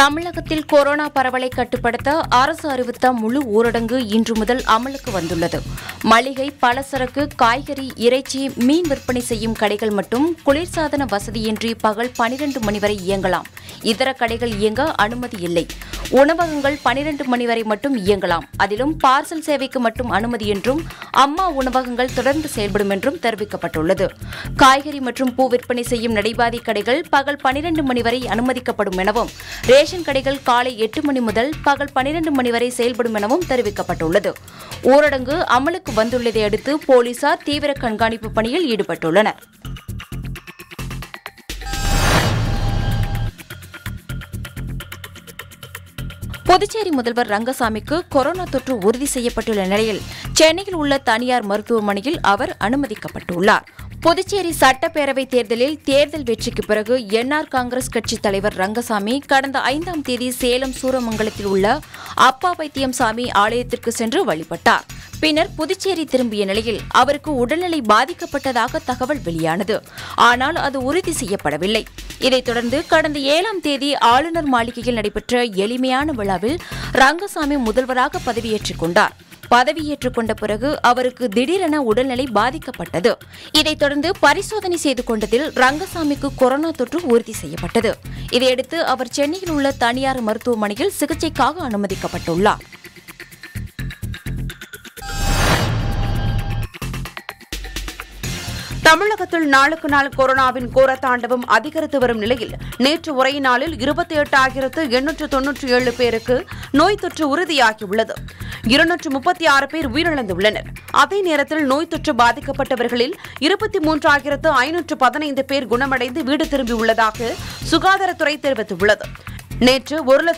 தமிழகத்தில் கொரோனா பரவலை கட்டுப்படுத்த அரசு அறிவித்த முழு ஊரடங்கு இன்று முதல் அமலுக்கு வந்துள்ளது. மளிகை, பலசரக்கு, காய்கறி, இறைச்சி, மீன் விற்பனை செய்யும் கடைகள் மட்டும் குளிர்சாதன வசதியின்றி பகல் 12 மணி வரை இயங்கலாம். இதர கடைகள் இயங்க அனுமதி இல்லை. உணவகங்கள் 12 மணி வரை மட்டும் இயங்கலாம். அதிலும் பார்சல் சேவைக்கு மட்டும் அனுமதி என்றும், அம்மா உணவகங்கள் தொடர்ந்து செயல்படும் என்றும் தெரிவிக்கப்பட்டுள்ளது. காய்கறி மற்றும் பூ விற்பனை செய்யும் நடைபாதை கடைகள் பகல் 12 மணி வரை அனுமதிக்கப்படும் எனவும், ரேஷன் கடைகள் காலை 8 மணி முதல் பகல் 12 மணி வரை செயல்படும் எனவும் தெரிவிக்கப்பட்டுள்ளது. ஊரடங்கு அமலுக்கு வந்துள்ளதை அடுத்து போலீசார் தீவிர கண்காணிப்பு பணியில் ஈடுபட்டுள்ளனர். புதுச்சேரி முதல்வர் ரங்கசாமிக்கு கொரோனா தொற்று உறுதி செய்யப்பட்டுள்ள நிலையில் சென்னையில் உள்ள தனியார் மருத்துவமனையில் அவர் அனுமதிக்கப்பட்டுள்ளார். புதுச்சேரி சட்டப்பேரவைத் தேர்தலில் தேர்தல் வெற்றிக்கு பிறகு என்ஆர் காங்கிரஸ் கட்சித் தலைவர் ரங்கசாமி கடந்த 5ஆம் தேதி சேலம் சூரமங்கலத்தில் உள்ள அப்பா வைத்தியம் சாமி ஆலயத்திற்கு சென்று வழிபட்டார். பின்னர் புதுச்சேரி திரும்பிய நிலையில் அவருக்கு உடல்நிலை பாதிக்கப்பட்டதாக தகவல் வெளியானது. ஆனால் அது உறுதி செய்யப்படவில்லை. இதைத் தொடர்ந்து கடந்த 7ஆம் தேதி ஆளுநர் மாளிகையில் நடைபெற்ற எளிமையான விழாவில் ரங்கசாமி முதல்வராக பதவியேற்றுக் கொண்டார். பதவியேற்றுக் கொண்ட பிறகு அவருக்கு திடீரென உடல்நிலை பாதிக்கப்பட்டது. இதைத் தொடர்ந்து பரிசோதனை செய்து கொண்டதில் ரங்கசாமிக்கு கொரோனா தொற்று உறுதி செய்யப்பட்டது. இதையடுத்து அவர் சென்னையில் உள்ள தனியார் மருத்துவமனையில் சிகிச்சைக்காக அனுமதிக்கப்பட்டுள்ளார். தமிழகத்தில் நாளுக்கு நாள் கொரோனாவின் கோரத்தாண்டவம் அதிகரித்து வரும் நிலையில் நேற்று ஒரே நாளில் 28,897 பேருக்கு நோய் தொற்று உறுதியாகியுள்ளது. 236 பேர் உயிரிழந்துள்ளனர். அதே நேரத்தில் நோய் தொற்று பாதிக்கப்பட்டவர்களில் 23,515 பேர் குணமடைந்து வீடு திரும்பியுள்ளதாக சுகாதாரத்துறை தெரிவித்துள்ளது. நேற்று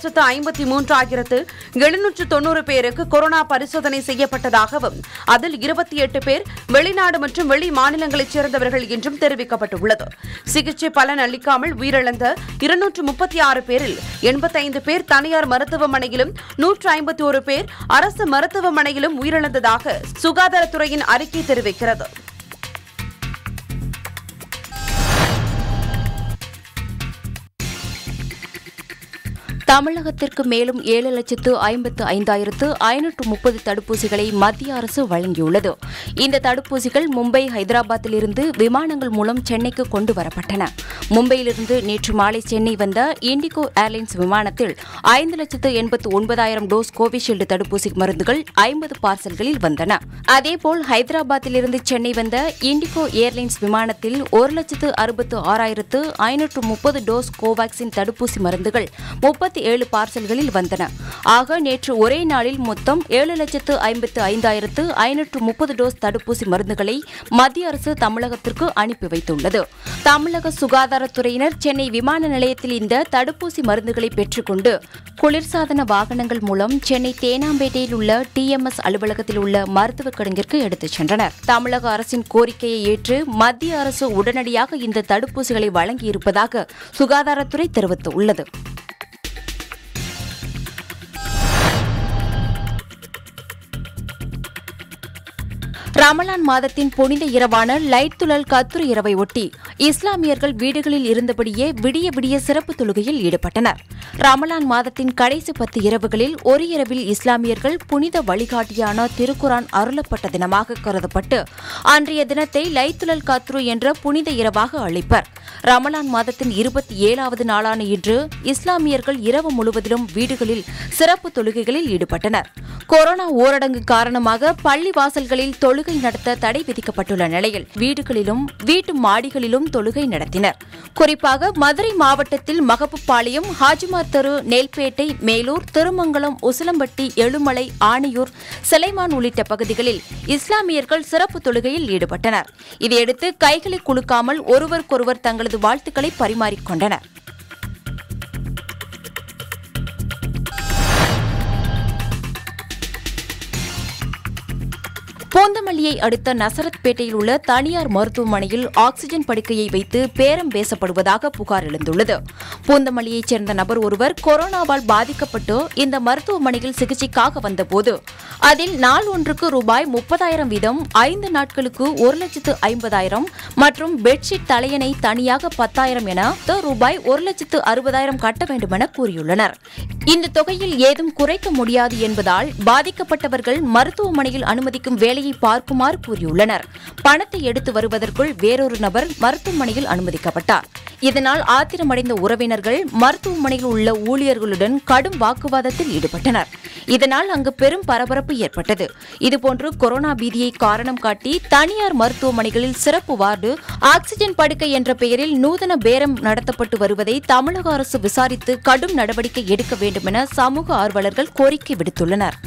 1,53,790 பேருக்கு கொரோனா பரிசோதனை செய்யப்பட்டதாகவும், அதில் 28 பேர் வெளிநாடு மற்றும் வெளி மாநிலங்களைச் சேர்ந்தவர்கள் என்றும் தெரிவிக்கப்பட்டுள்ளது. சிகிச்சை பலன் அளிக்காமல் உயிரிழந்த 236 பேரில் 85 பேர் தனியார் மருத்துவமனையிலும் 151 பேர் அரசு மருத்துவமனையிலும் உயிரிழந்ததாக சுகாதாரத்துறையின் அறிக்கை தெரிவிக்கிறது. தமிழகத்திற்கு மேலும் 7,55,530 தடுப்பூசிகளை மத்திய அரசு வழங்கியுள்ளது. இந்த தடுப்பூசிகள் மும்பை, ஹைதராபாத்திலிருந்து விமானங்கள் மூலம் சென்னைக்கு கொண்டு வரப்பட்டன. மும்பையிலிருந்து நேற்று மாலை சென்னை வந்த இண்டிகோ ஏர்லைன்ஸ் விமானத்தில் 5,89,000 டோஸ் கோவிஷீல்டு தடுப்பூசி மருந்துகள் 50 பார்சல்களில் வந்தன. அதேபோல் ஹைதராபாத்திலிருந்து சென்னை வந்த இண்டிகோ ஏர்லைன்ஸ் விமானத்தில் 1,66,530 டோஸ் கோவாக்சின் தடுப்பூசி மருந்துகள் 37 பார்சல்களில் வந்தன. ஆக நேற்று ஒரே நாளில் மொத்தம் 7,55,530 டோஸ் தடுப்பூசி மருந்துகளை மத்திய அரசு தமிழகத்திற்கு அனுப்பி வைத்துள்ளது. தமிழக சுகாதாரத்துறையினர் சென்னை விமான நிலையத்தில் இந்த தடுப்பூசி மருந்துகளை பெற்றுக்கொண்டு குளிர்சாதன வாகனங்கள் மூலம் சென்னை தேனாம்பேட்டையில் உள்ள TMS அலுவலகத்தில் உள்ள மருத்துவக் கிடங்கிற்கு எடுத்துச் சென்றனர். தமிழக அரசின் கோரிக்கையை ஏற்று மத்திய அரசு உடனடியாக இந்த தடுப்பூசிகளை வழங்கியிருப்பதாக சுகாதாரத்துறை தெரிவித்துள்ளது. ரமலான் மாதத்தின் புனித இரவான லைத்துலல் கத்ர் இரவை ஒட்டி இஸ்லாமியர்கள் வீடுகளில் இருந்தபடியே விடிய விடிய சிறப்பு தொழுகையில் ஈடுபட்டனர். ரமலான் மாதத்தின் கடைசி 10 இரவுகளில் ஒரு இரவில் இஸ்லாமியர்கள் புனித வழிகாட்டியான திருக்குரான் அருளப்பட்ட தினமாக கருதப்பட்டு அன்றைய தினத்தை லைத்துலல் கத்ரு என்ற புனித இரவாக அழைப்பர். ரமலான் மாதத்தின் 27வது நாளான இன்று இஸ்லாமியர்கள் இரவு முழுவதிலும் வீடுகளில் சிறப்பு தொழுகைகளில் ஈடுபட்டனர். கொரோனா ஊரடங்கு காரணமாக பள்ளி வாசல்களில் தொழுகை நடத்த தடை விதிக்கப்பட்டுள்ள நிலையில் வீடுகளிலும் வீட்டு மாடிகளிலும் தொழுகை நடத்தினர். குறிப்பாக மதுரை மாவட்டத்தில் மகப்புப்பாளையம், ஹாஜிமார் தெரு, நெல்பேட்டை, மேலூர், திருமங்கலம், உசிலம்பட்டி, எழுமலை, ஆணையூர், சிலைமான் உள்ளிட்ட பகுதிகளில் இஸ்லாமியர்கள் சிறப்பு தொழுகையில் ஈடுபட்டனர். இதையடுத்து கைகளை குலுக்காமல் ஒருவருக்கொருவர் தங்களது வாழ்த்துக்களை பரிமாறிக்கொண்டனர். பூந்தமல்லி பூந்தமல்லியை அடுத்த நசரத்பேட்டையில் உள்ள தனியார் மருத்துவமனையில் ஆக்ஸிஜன் படுக்கையை வைத்து பேரம் பேசப்படுவதாக புகார் எழுந்துள்ளது. பூந்தமல்லியைச் சேர்ந்த நபர் ஒருவர் கொரோனாவால் பாதிக்கப்பட்டு இந்த மருத்துவமனையில் சிகிச்சைக்காக வந்தபோது அதில் நாள் ஒன்றுக்கு ரூபாய் 30,000 வீதம் 5 நாட்களுக்கு 1,50,000 மற்றும் பெட்ஷீட் தலையணை தனியாக 10,000 என ரூபாய் 1,60,000 கட்ட வேண்டுமென கூறியுள்ளனர். இந்த தொகையில் ஏதும் குறைக்க முடியாது என்பதால் பாதிக்கப்பட்டவர்கள் மருத்துவமனையில் அனுமதிக்கும் வேலையை பார்க்குமாறு கூறியுள்ளனர். பணத்தை எடுத்து வருவதற்குள் வேறொரு நபர் மருத்துவமனையில் அனுமதிக்கப்பட்டார். இதனால் ஆத்திரமடைந்த உறவினர்கள் மருத்துவமனையில் உள்ள ஊழியர்களுடன் கடும் வாக்குவாதத்தில் ஈடுபட்டனர். இதனால் அங்கு பெரும் பரபரப்பு ஏற்பட்டது. இதுபோன்று கொரோனா பீதியை காரணம் காட்டி தனியார் மருத்துவமனைகளில் சிறப்பு வார்டு, ஆக்ஸிஜன் படுக்கை என்ற பெயரில் நூதன பேரம் நடத்தப்பட்டு வருவதை தமிழக அரசு விசாரித்து கடும் நடவடிக்கை எடுக்க வேண்டும் என சமூக ஆர்வலர்கள் கோரிக்கை விடுத்துள்ளனர்.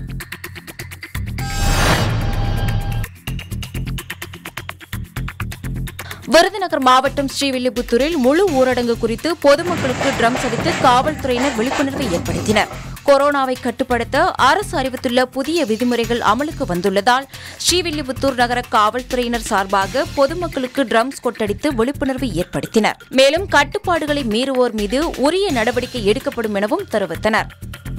விருதுநகர் மாவட்டம் ஸ்ரீவில்லிபுத்தூரில் முழு ஊரடங்கு குறித்து பொதுமக்களுக்கு ட்ரம்ஸ் அடித்து காவல்துறையினர் விழிப்புணர்வை ஏற்படுத்தினர். கொரோனாவை கட்டுப்படுத்த அரசு அறிவித்துள்ள புதிய விதிமுறைகள் அமலுக்கு வந்துள்ளதால் ஸ்ரீவில்லிபுத்தூர் நகர காவல்துறையினர் சார்பாக பொதுமக்களுக்கு ட்ரம்ஸ் கொட்டடித்து விழிப்புணர்வை ஏற்படுத்தினர். மேலும் கட்டுப்பாடுகளை மீறுவோர் மீது உரிய நடவடிக்கை எடுக்கப்படும் எனவும் தெரிவித்தனர்.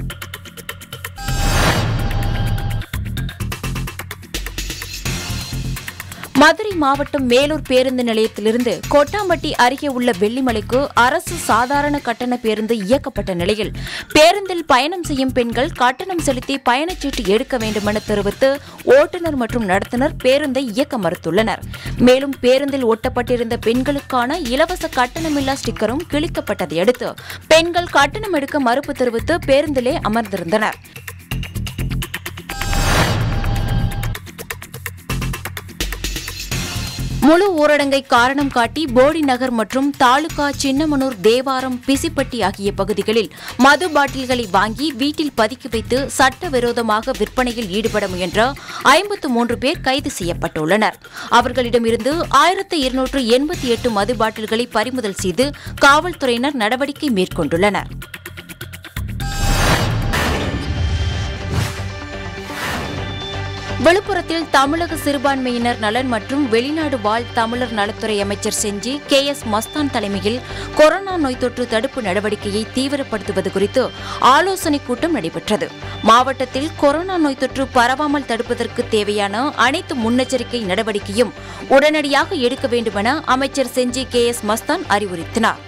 மதுரை மாவட்டம் மேலூர் பேருந்து நிலையத்திலிருந்து கொட்டாம்பட்டி அருகே உள்ள வெள்ளிமலைக்கு அரசு சாதாரண கட்டண பேருந்து இயக்கப்பட்ட நிலையில் பேருந்தில் பயணம் செய்யும் பெண்கள் கட்டணம் செலுத்தி பயணச்சீட்டு எடுக்க வேண்டுமென தெரிவித்து ஓட்டுநர் மற்றும் நடத்துனர் பேருந்தை இயக்க மறுத்துள்ளனர். மேலும் பேருந்தில் ஒட்டப்பட்டிருந்த பெண்களுக்கான இலவச கட்டணமில்லா ஸ்டிக்கரும் கிழிக்கப்பட்டதை அடுத்து பெண்கள் கட்டணம் எடுக்க மறுப்பு தெரிவித்து பேருந்திலே அமர்ந்திருந்தனர். முழு ஊரடங்கை காரணம் காட்டி போடி நகர் மற்றும் தாலுகா சின்னமனூர், தேவாரம், பிசிப்பட்டி ஆகிய பகுதிகளில் மது பாட்டில்களை வாங்கி வீட்டில் பதுக்கி வைத்து சட்டவிரோதமாக விற்பனையில் ஈடுபட முயன்ற 53 பேர் கைது செய்யப்பட்டுள்ளனர். அவர்களிடமிருந்து 1288 மது பாட்டில்களை பறிமுதல் செய்து காவல்துறையினர் நடவடிக்கை மேற்கொண்டுள்ளனர். விழுப்புரத்தில் தமிழக சிறுபான்மையினர் நலன் மற்றும் வெளிநாடு வாழ் தமிழர் நலத்துறை அமைச்சர் செஞ்சி KS மஸ்தான் தலைமையில் கொரோனா நோய் தொற்று தடுப்பு நடவடிக்கையை தீவிரப்படுத்துவது குறித்து ஆலோசனைக் கூட்டம் நடைபெற்றது. மாவட்டத்தில் கொரோனா நோய் தொற்று பரவாமல் தடுப்பதற்கு தேவையான அனைத்து முன்னெச்சரிக்கை நடவடிக்கையும் உடனடியாக எடுக்க வேண்டுமென அமைச்சர் செஞ்சி KS மஸ்தான் அறிவுறுத்தினார்.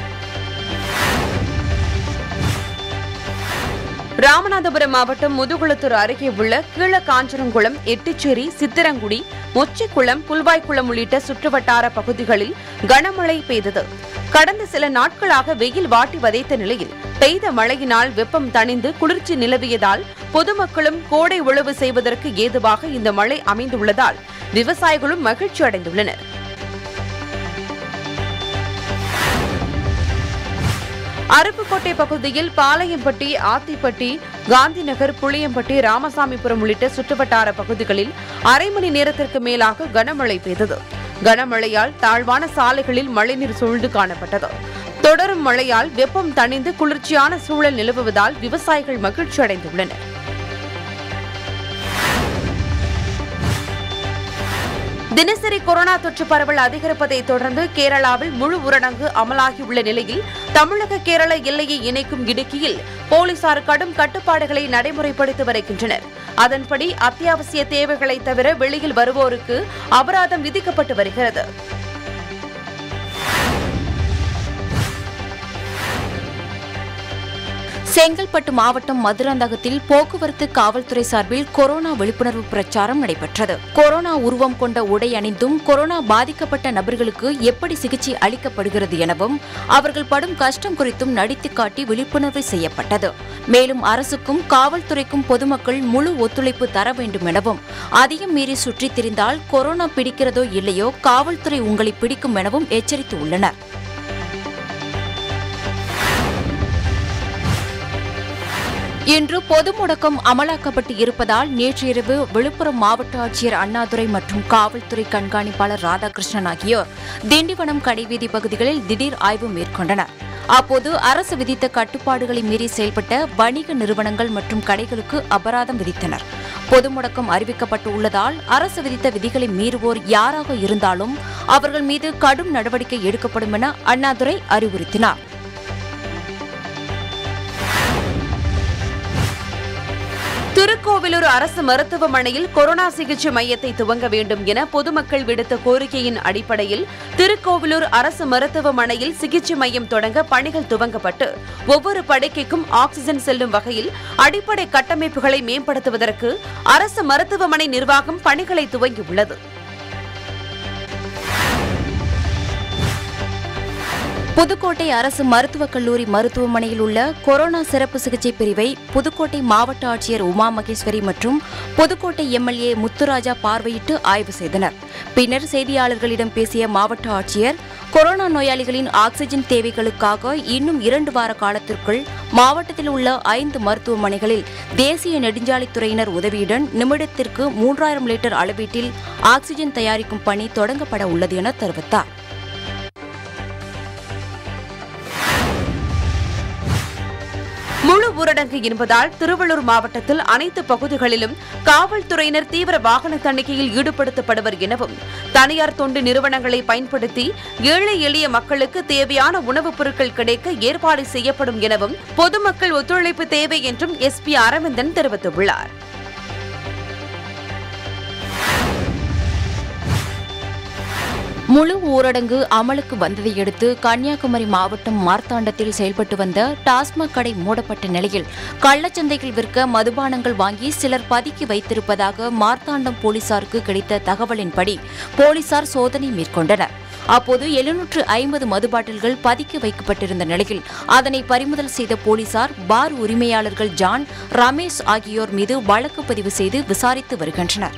ராமநாதபுரம் மாவட்டம் முதுகுளத்தூர் அருகே உள்ள கீழக்காஞ்சனங்குளம், எட்டுச்சேரி, சித்திரங்குடி, மொச்சிக்குளம், புல்வாய்க்குளம் உள்ளிட்ட சுற்றுவட்டார பகுதிகளில் கனமழை பெய்தது. கடந்த சில நாட்களாக வெயில் வாட்டி வதைத்த நிலையில் பெய்த மழையினால் வெப்பம் தணிந்து குளிர்ச்சி நிலவியதால் பொதுமக்களும் கோடை உழவு செய்வதற்கு ஏதுவாக இந்த மழை அமைந்துள்ளதால் விவசாயிகளும் மகிழ்ச்சி அடைந்துள்ளனர். அருப்புக்கோட்டை பகுதியில் பாளையம்பட்டி, ஆத்திப்பட்டி, காந்திநகர், புளியம்பட்டி, ராமசாமிபுரம் உள்ளிட்ட சுற்றுவட்டார பகுதிகளில் அரை மணி நேரத்திற்கு மேலாக கனமழை பெய்தது. கனமழையால் தாழ்வான சாலைகளில் மழைநீர் சூழ்ந்து காணப்பட்டது. தொடரும் மழையால் வெப்பம் தணிந்து குளிர்ச்சியான சூழல் நிலவுவதால் விவசாயிகள் மகிழ்ச்சி அடைந்துள்ளனர். தினசரி கொரோனா தொற்று பரவல் அதிகரிப்பதை தொடர்ந்து கேரளாவில் முழு ஊரடங்கு அமலாகியுள்ள நிலையில் தமிழக கேரள எல்லையை இணைக்கும் இடுக்கியில் போலீசார் கடும் கட்டுப்பாடுகளை நடைமுறைப்படுத்தி வருகின்றனர். அதன்படி அத்தியாவசிய தேவைகளை தவிர வெளியில் வருவோருக்கு அபராதம் விதிக்கப்பட்டு வருகிறது. செங்கல்பட்டு மாவட்டம் மதுராந்தகத்தில் போக்குவரத்து காவல்துறை சார்பில் கொரோனா விழிப்புணர்வு பிரச்சாரம் நடைபெற்றது. கொரோனா உருவம் கொண்ட உடை அணிந்தும் கொரோனா பாதிக்கப்பட்ட நபர்களுக்கு எப்படி சிகிச்சை அளிக்கப்படுகிறது எனவும் அவர்கள் படும் கஷ்டம் குறித்தும் நடித்து காட்டி விழிப்புணர்வு செய்யப்பட்டது. மேலும் அரசுக்கும் காவல்துறைக்கும் பொதுமக்கள் முழு ஒத்துழைப்பு தர வேண்டும் எனவும் அதையும் மீறி சுற்றித் திரிந்தால் கொரோனா பிடிக்கிறதோ இல்லையோ காவல்துறை உங்களை பிடிக்கும் எனவும் எச்சரித்துள்ளனர். இன்று பொது முடக்கம் அமலாக்கப்பட்டு இருப்பதால் நேற்று இரவு விழுப்புரம் மாவட்ட ஆட்சியர் அண்ணாதுரை மற்றும் காவல்துறை கண்காணிப்பாளர் ராதாகிருஷ்ணன் ஆகியோர் திண்டிவனம் கடைவீதி பகுதிகளில் திடீர் ஆய்வு மேற்கொண்டனர். அப்போது அரசு விதித்த கட்டுப்பாடுகளை மீறி செயல்பட்ட வணிக நிறுவனங்கள் மற்றும் கடைகளுக்கு அபராதம் விதித்தனர். பொது முடக்கம் அறிவிக்கப்பட்டுள்ளதால் அரசு விதித்த விதிகளை மீறுவோர் யாராக இருந்தாலும் அவர்கள் மீது கடும் நடவடிக்கை எடுக்கப்படும் என அண்ணாதுரை அறிவுறுத்தினார். திருக்கோவிலூர் அரசு மருத்துவமனையில் கொரோனா சிகிச்சை மையத்தை துவங்க வேண்டும் என பொதுமக்கள் விடுத்த கோரிக்கையின் அடிப்படையில் திருக்கோவிலூர் அரசு மருத்துவமனையில் சிகிச்சை மையம் தொடங்க பணிகள் துவங்கப்பட்டு ஒவ்வொரு படுக்கைக்கும் ஆக்ஸிஜன் செல்லும் வகையில் அடிப்படை கட்டமைப்புகளை மேம்படுத்துவதற்கு அரசு மருத்துவமனை நிர்வாகம் பணிகளை துவங்கியுள்ளது. புதுக்கோட்டை அரசு மருத்துவக் கல்லூரி மருத்துவமனையில் உள்ள கொரோனா சிறப்பு சிகிச்சை பிரிவை புதுக்கோட்டை மாவட்ட ஆட்சியர் உமா மகேஸ்வரி மற்றும் புதுக்கோட்டை எம்எல்ஏ முத்துராஜா பார்வையிட்டு ஆய்வு செய்தனர். பின்னர் செய்தியாளர்களிடம் பேசிய மாவட்ட ஆட்சியர், கொரோனா நோயாளிகளின் ஆக்ஸிஜன் தேவைகளுக்காக இன்னும் 2 வார காலத்திற்குள் மாவட்டத்தில் உள்ள 5 மருத்துவமனைகளில் தேசிய நெடுஞ்சாலைத்துறையினர் உதவியுடன் நிமிடத்திற்கு 3000 லிட்டர் அளவீட்டில் ஆக்ஸிஜன் தயாரிக்கும் பணி தொடங்கப்பட உள்ளது என தெரிவித்தார். முழு ஊரடங்கு என்பதால் திருவள்ளூர் மாவட்டத்தில் அனைத்து பகுதிகளிலும் காவல்துறையினர் தீவிர வாகன தணிக்கையில் ஈடுபடுத்தப்படுவர் எனவும் தனியார் தொண்டு நிறுவனங்களை பயன்படுத்தி ஏழை எளிய மக்களுக்கு தேவையான உணவுப் பொருட்கள் கிடைக்க ஏற்பாடு செய்யப்படும் எனவும் பொதுமக்கள் ஒத்துழைப்பு தேவை என்றும் எஸ்பி அரவிந்தன் தெரிவித்துள்ளார். முழு ஊரடங்கு அமலுக்கு வந்ததையடுத்து கன்னியாகுமரி மாவட்டம் மார்த்தாண்டத்தில் செயல்பட்டு வந்த டாஸ்மாக் கடை மூடப்பட்ட நிலையில் கள்ளச்சந்தைகள் விற்க மதுபானங்கள் வாங்கி சிலர் பதுக்கி வைத்திருப்பதாக மார்த்தாண்டம் போலீசாருக்கு கிடைத்த தகவலின்படி போலீசார் சோதனை மேற்கொண்டனர். அப்போது 750 மது பாட்டில்கள் பதுக்கி வைக்கப்பட்டிருந்த நிலையில் அதனை பறிமுதல் செய்த போலீசார் பார் உரிமையாளர்கள் ஜான், ரமேஷ் ஆகியோர் மீது வழக்கு பதிவு செய்து விசாரித்து வருகின்றனர்.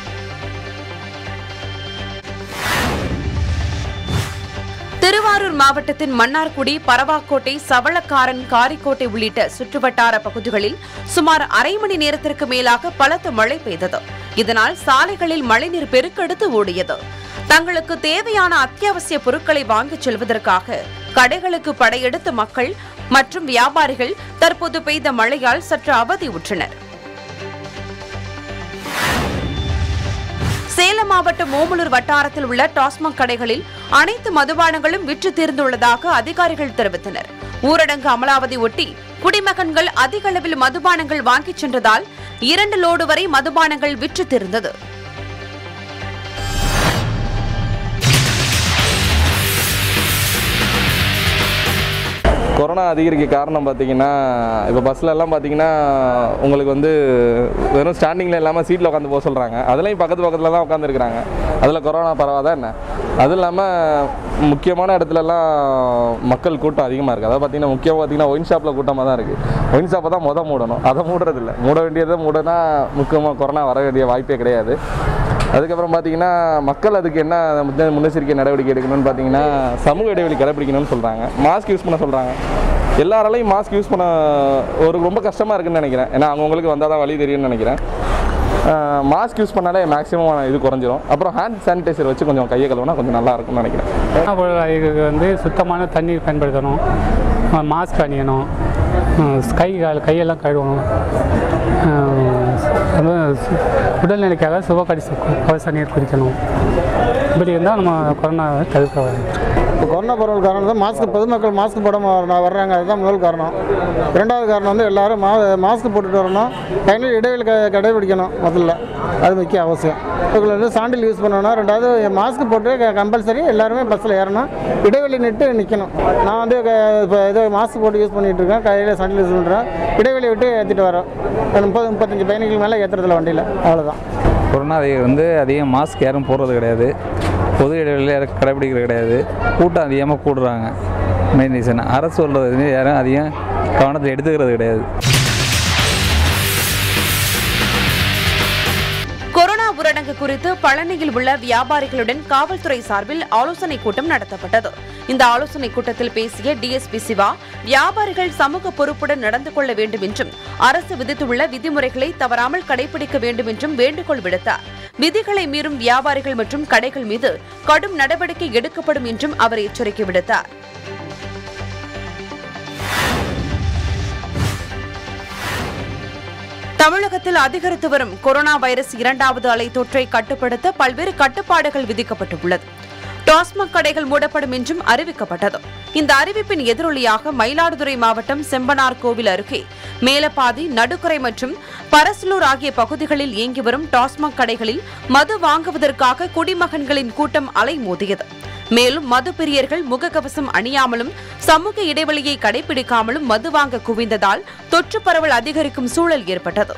திருவாரூர் மாவட்டத்தின் மன்னார்குடி, பரவாக்கோட்டை, சவளக்காரன், காரிக்கோட்டை உள்ளிட்ட சுற்றுவட்டார பகுதிகளில் சுமார் அரை மணி நேரத்திற்கு மேலாக பலத்த மழை பெய்தது. இதனால் சாலைகளில் மழைநீர் பெருக்கெடுத்து ஓடியது. தங்களுக்கு தேவையான அத்தியாவசிய பொருட்களை வாங்கிச் செல்வதற்காக கடைகளுக்கு படையெடுத்த மக்கள் மற்றும் வியாபாரிகள் தற்போது பெய்த மழையால் சற்று அவதியுற்றனர். சேலம் மாவட்டம் ஓமலூர் வட்டாரத்தில் உள்ள டாஸ்மாக் கடைகளில் அனைத்து மதுபானங்களும் விற்று தீர்ந்துள்ளதாக அதிகாரிகள் தெரிவித்தனர். ஊரடங்கு அமலாவதை ஒட்டி குடிமகன்கள் அதிக அளவில் மதுபானங்கள் வாங்கிச் சென்றதால் 2 லோடு வரை மதுபானங்கள் விற்று தீர்ந்தது. கொரோனா அதிகரிக்க காரணம் பார்த்தீங்கன்னா, இப்போ பஸ்ஸில் எல்லாம் பார்த்தீங்கன்னா உங்களுக்கு வந்து வெறும் ஸ்டாண்டிங்கில் இல்லாமல் சீட்டில் உட்காந்து போக சொல்கிறாங்க. அதுலேயும் பக்கத்தில் தான் உட்காந்துருக்குறாங்க. அதில் கொரோனா பரவாதான் என்ன? அதுவும் இல்லாமல் முக்கியமான இடத்துலலாம் மக்கள் கூட்டம் அதிகமாக இருக்குது. அதாவது பார்த்தீங்கன்னா முக்கியமாக பார்த்தீங்கன்னா ஒயின் ஷாப்பில் கூட்டமாக தான் இருக்குது. ஒயின் ஷாப்பை தான் மூடணும். அதை மூடுறதில்ல. மூட வேண்டியதை மூடனா முக்கியமாக கொரோனா வர வேண்டிய வாய்ப்பே கிடையாது. அதுக்கப்புறம் பார்த்தீங்கன்னா மக்கள் அதுக்கு என்ன முன்னெச்சரிக்கை நடவடிக்கை எடுக்கணும்னு பார்த்தீங்கன்னா சமூக இடைவெளி கடைபிடிக்கணும்னு சொல்கிறாங்க. மாஸ்க் யூஸ் பண்ண சொல்கிறாங்க. எல்லாராலையும் மாஸ்க் யூஸ் பண்ண ரொம்ப கஷ்டமாக இருக்குன்னு நினைக்கிறேன். ஏன்னா அவங்களுக்கு வந்தால் தான் வழி தெரியும்னு நினைக்கிறேன். மாஸ்க் யூஸ் பண்ணாலே மேக்ஸிமம் இது குறைஞ்சிரும். அப்புறம் ஹேண்ட் சானிடைசர் வச்சு கொஞ்சம் கையை கழுவுனா கொஞ்சம் நல்லா இருக்கும்னு நினைக்கிறேன். இதுக்கு வந்து சுத்தமான தண்ணீர் பயன்படுத்தணும், மாஸ்க் அணியணும், கையெல்லாம் கழுவணும், உடல்நிலைக்காக கவச நீர் குடிக்கணும். இப்படி இருந்தால் நம்ம கொரோனாவை தவிர்க்க வரும். இப்போ கொரோனா பரவல் காரணம் தான் பொதுமக்கள் மாஸ்க் போடாமல் வர்றாங்க. அதுதான் முதல் காரணம். 2வது காரணம் வந்து எல்லாரும் மாஸ்க் போட்டுட்டு வரணும். கையில் இடைவெளி கடைபிடிக்கணும். முதல்ல அது முக்கிய அவசியம். இவங்களை வந்து சாண்டில் யூஸ் பண்ணணும். 2வது மாஸ்க் போட்டு கம்பல்சரி எல்லாருமே பஸ்ஸில் ஏறணும். இடைவெளி நிட்டு நிற்கணும். நான் வந்து இப்போ ஏதோ மாஸ்க் போட்டு யூஸ் பண்ணிகிட்டு இருக்கேன். கையில் சாண்டில் யூஸ் பண்ணுறேன். இடைவெளி விட்டு ஏற்றிட்டு வரோம். 30-35 பயணிகள் மேலே ஏற்றுறதில்ல வண்டியில். அவ்வளோதான். கொரோனா வந்து அதிகம் மாஸ்க் யாரும் போடுறது கிடையாது. பொது இடைவெளியில் கடைபிடிக்கிறது கிடையாது. கூட்டம் அதிகமாக கூடுறாங்க. மெயின் ரீசன் அரசு சொல்கிறது யாரும் அதிகம் கவனத்தில் எடுத்துக்கிறது கிடையாது. கொரோனா ஊரடங்கு குறித்து பழனியில் உள்ள வியாபாரிகளுடன் காவல்துறை சார்பில் ஆலோசனை கூட்டம் நடத்தப்பட்டது. இந்த ஆலோசனை கூட்டத்தில் பேசிய டிஎஸ்பி சிவா, வியாபாரிகள் சமூக பொறுப்புடன் நடந்து கொள்ள வேண்டும் என்றும் அரசு விதித்துள்ள விதிமுறைகளை தவறாமல் கடைபிடிக்க வேண்டும் என்றும் வேண்டுகோள் விடுத்தார். விதிகளை மீறும் வியாபாரிகள் மற்றும் கடைகள் மீது கடும் நடவடிக்கை எடுக்கப்படும் என்றும் அவர் எச்சரிக்கை விடுத்தார். தமிழகத்தில் அதிகரித்து வரும் கொரோனா வைரஸ் 2வது அலை தொற்றை கட்டுப்படுத்த பல்வேறு கட்டுப்பாடுகள் விதிக்கப்பட்டுள்ளது. டாஸ்மாக் கடைகள் மூடப்படும் என்றும் அறிவிக்கப்பட்டது. இந்த அறிவிப்பின் எதிரொலியாக மயிலாடுதுறை மாவட்டம் செம்பனார் கோவில் அருகே மேலப்பாதி, நடுக்கரை மற்றும் பரசலூர் ஆகிய பகுதிகளில் இயங்கி வரும் டாஸ்மாக் கடைகளில் மது வாங்குவதற்காக குடிமகன்களின் கூட்டம் அலைமோதியது. மேலும் மது பிரியர்கள் முகக்கவசம் அணியாமலும் சமூக இடைவெளியை கடைபிடிக்காமலும் மது வாங்க குவிந்ததால் தொற்று பரவல் அதிகரிக்கும் சூழல் ஏற்பட்டது.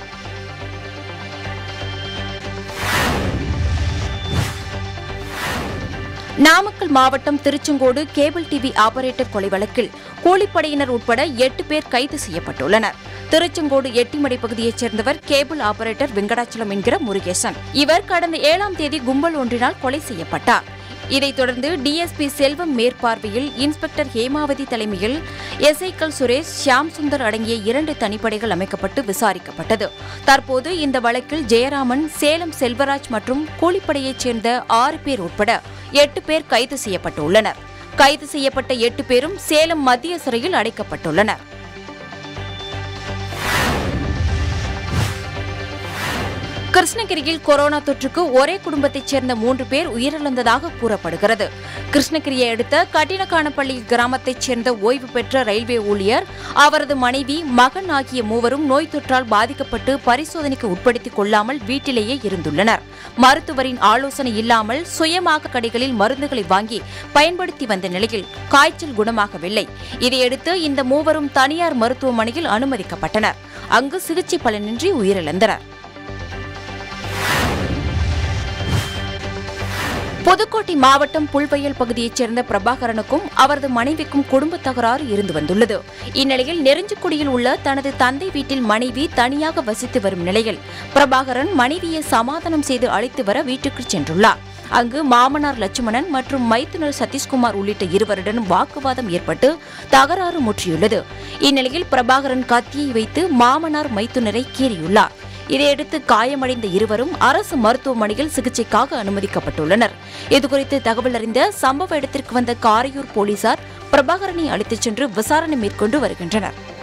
நாமக்கல் மாவட்டம் திருச்செங்கோடு கேபிள் டிவி ஆபரேட்டர் கொலை வழக்கில் கூலிப்படையினர் உட்பட 8 பேர் கைது செய்யப்பட்டுள்ளனர். திருச்செங்கோடு எட்டிமடை பகுதியைச் சேர்ந்தவர் கேபிள் ஆபரேட்டர் வெங்கடாச்சலம் என்கிற முருகேசன். இவர் கடந்த 7ஆம் தேதி கும்பல் ஒன்றினால் கொலை செய்யப்பட்டார். இதைத் தொடர்ந்து டிஎஸ்பி செல்வம் மேற்பார்வையில் இன்ஸ்பெக்டர் ஹேமாவதி தலைமையில் எஸ்ஐக்கள் சுரேஷ், ஷியாம் சுந்தர் அடங்கிய 2 தனிப்படைகள் அமைக்கப்பட்டு விசாரிக்கப்பட்டது. தற்போது இந்த வழக்கில் ஜெயராமன், சேலம் செல்வராஜ் மற்றும் கூலிப்படையைச் சேர்ந்த 6 பேர் உட்பட 8 பேர் கைது செய்யப்பட்டுள்ளனர். கைது செய்யப்பட்ட 8 பேரும் சேலம் மத்திய சிறையில் அடைக்கப்பட்டுள்ளனர். கிருஷ்ணகிரியில் கொரோனா தொற்றுக்கு ஒரே குடும்பத்தைச் சேர்ந்த 3 பேர் உயிரிழந்ததாக கூறப்படுகிறது. கிருஷ்ணகிரியை அடுத்த கட்டினக்கானப்பள்ளி கிராமத்தைச் சேர்ந்த ஓய்வு பெற்ற ரயில்வே ஊழியர், அவரது மனைவி, மகன் ஆகிய 3வரும் நோய் தொற்றால் பாதிக்கப்பட்டு பரிசோதனைக்கு உட்படுத்திக் கொள்ளாமல் வீட்டிலேயே இருந்துள்ளனர். மருத்துவரின் ஆலோசனை இல்லாமல் சுயமாக கடைகளில் மருந்துகளை வாங்கி பயன்படுத்தி வந்த நிலையில் காய்ச்சல் குணமாகவில்லை. இதையடுத்து இந்த 3வரும் தனியார் மருத்துவமனையில் அனுமதிக்கப்பட்டனர். அங்கு சிகிச்சை பலனின்றி உயிரிழந்தனர். புதுக்கோட்டை மாவட்டம் புல்வயல் பகுதியைச் சேர்ந்த பிரபாகரனுக்கும் அவரது மனைவிக்கும் குடும்ப தகராறு இருந்து வந்துள்ளது. இந்நிலையில் நெருஞ்சிக்குடியில் உள்ள தனது தந்தை வீட்டில் மனைவி தனியாக வசித்து வரும் நிலையில் பிரபாகரன் மனைவியை சமாதானம் செய்து அழைத்து வர வீட்டுக்கு சென்றுள்ளார். அங்கு மாமனார் லட்சுமணன் மற்றும் மைத்துனர் சதீஷ்குமார் உள்ளிட்ட 2வருடனும் வாக்குவாதம் ஏற்பட்டு தகராறு முற்றியுள்ளது. இந்நிலையில் பிரபாகரன் கத்தியை வைத்து மாமனார் மைத்துனரை கீறியுள்ளார். இதையடுத்து காயமடைந்த 2வரும் அரசு மருத்துவமனையில் சிகிச்சைக்காக அனுமதிக்கப்பட்டுள்ளனர். இதுகுறித்து தகவல் அறிந்த சம்பவ இடத்திற்கு வந்த காரையூர் போலீசார் பிரபாகரனை அழைத்துச் சென்று விசாரணை மேற்கொண்டு வருகின்றனர்.